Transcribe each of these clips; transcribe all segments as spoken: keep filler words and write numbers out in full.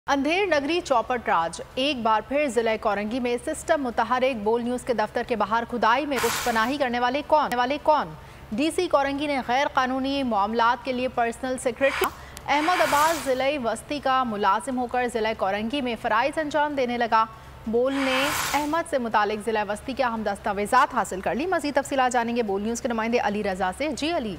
अंधेर नगरी चौपट राज एक बार फिर जिला कोरंगी में सिस्टम मुतहरिक। बोल न्यूज के दफ्तर के बाहर खुदाई में पुष्पनाही करने वाले कौन वाले कौन डीसी कोरंगी ने गैर कानूनी मामलात के लिए पर्सनल सेक्रेटरी अहमद अब्बास जिला वस्ती का मुलाजिम होकर जिला कोरंगी में फराइज अंजाम देने लगा। बोल ने अहमद से मुतालिक जिला वस्ती के अहम दस्तावेजात हासिल कर ली। मजीद तफसीलात जानेंगे बोल न्यूज के नुमाइंदे अली रजा से। जी अली।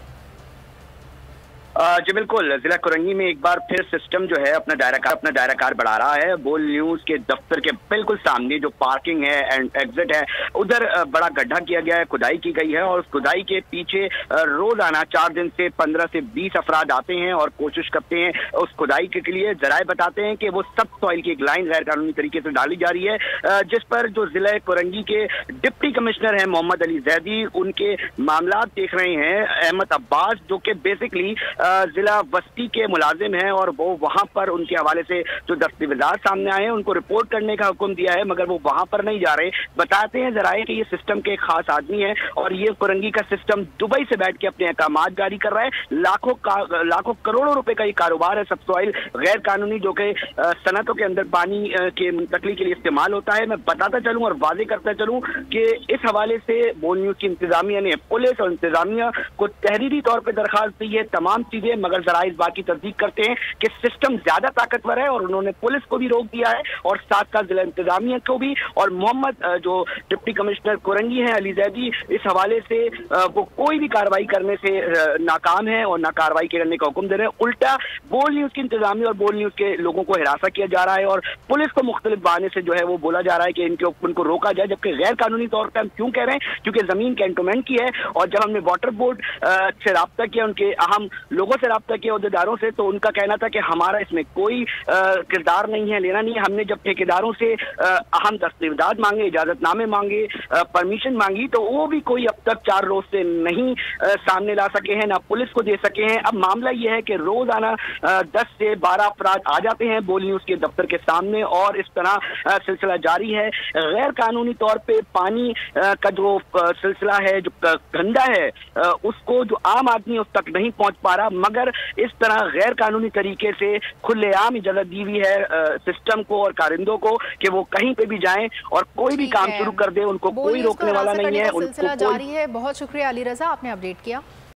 जी बिल्कुल, जिला कोरंगी में एक बार फिर सिस्टम जो है अपना दायरा कार अपना दायरा कार बढ़ा रहा है। बोल न्यूज के दफ्तर के बिल्कुल सामने जो पार्किंग है एंड एग्जिट है उधर बड़ा गड्ढा किया गया है, खुदाई की गई है और उस खुदाई के पीछे रोजाना चार दिन से पंद्रह से बीस अफराद आते हैं और कोशिश करते हैं उस खुदाई के लिए। जराए बताते हैं कि वो सब सॉइल की एक लाइन गैर कानूनी तरीके से डाली जा रही है, जिस पर जो जिला कोरंगी के डिप्टी कमिश्नर है मोहम्मद अली जैदी उनके मामला देख रहे हैं। अहमद अब्बास जो कि बेसिकली जिला बस्ती के मुलाजिम हैं और वो वहां पर उनके हवाले से जो दस्तावेजात सामने आए हैं उनको रिपोर्ट करने का हुक्म दिया है, मगर वो वहां पर नहीं जा रहे। बताते हैं जराए कि ये सिस्टम के एक खास आदमी है और ये कोरंगी का सिस्टम दुबई से बैठ के अपने अहकामात जारी कर रहा है। लाखों का लाखों करोड़ों रुपए का ये कारोबार है सबसॉइल गैर कानूनी जो कि सनतों के अंदर पानी के मुंतकली के लिए इस्तेमाल होता है। मैं बताता चलूँ और वाजे करता चलूँ कि इस हवाले से बोल न्यूज की इंतजामिया ने पुलिस और इंतजामिया को तहरीरी तौर पर दरखास्त दी है तमाम चीजें, मगर जरा इस बात की तस्दीक करते हैं कि सिस्टम ज्यादा ताकतवर है और उन्होंने पुलिस को भी रोक दिया है और साथ साथ जिला इंतजामिया को भी। और मोहम्मद जो डिप्टी कमिश्नर कोरंगी हैं अली जैदी, इस हवाले से वो कोई भी कार्रवाई करने से नाकाम है और ना कार्रवाई करने का हुक्म दे रहे हैं। उल्टा बोल न्यूज की इंतजामिया और बोल न्यूज के लोगों को हिरासा किया जा रहा है और पुलिस को मुख्तलिफ बहाने से जो है वो बोला जा रहा है कि इनके उनको रोका जाए, जबकि गैर कानूनी तौर पर हम क्यों कह रहे हैं, क्योंकि जमीन कैंटोनमेंट की है। और जब हमने वाटर बोर्ड से रब्ता किया, उनके अहम लोगों से रब्ता किया अहदेदारों से, तो उनका कहना था कि हमारा इसमें कोई किरदार नहीं है, लेना नहीं है। हमने जब ठेकेदारों से अहम दस्तावेजात मांगे, इजाजतनामे मांगे, परमिशन मांगी, तो वो भी कोई अब तक चार रोज से नहीं सामने ला सके हैं, ना पुलिस को दे सके हैं। अब मामला यह है कि रोजाना दस से बारह अफराद आ जाते हैं बोल न्यूज के दफ्तर के सामने और इस तरह सिलसिला जारी है। गैर कानूनी तौर पे पानी का जो सिलसिला है, जो गंदा है, उसको जो आम आदमी उस तक नहीं पहुंच पा रहा, मगर इस तरह गैर कानूनी तरीके से खुलेआम इजाजत दी हुई है सिस्टम को और कारिंदों को कि वो कहीं पे भी जाएं और कोई भी काम शुरू कर दे, उनको कोई रोकने वाला नहीं है। सिलसिला जारी है। बहुत शुक्रिया अली रजा, आपने अपडेट किया।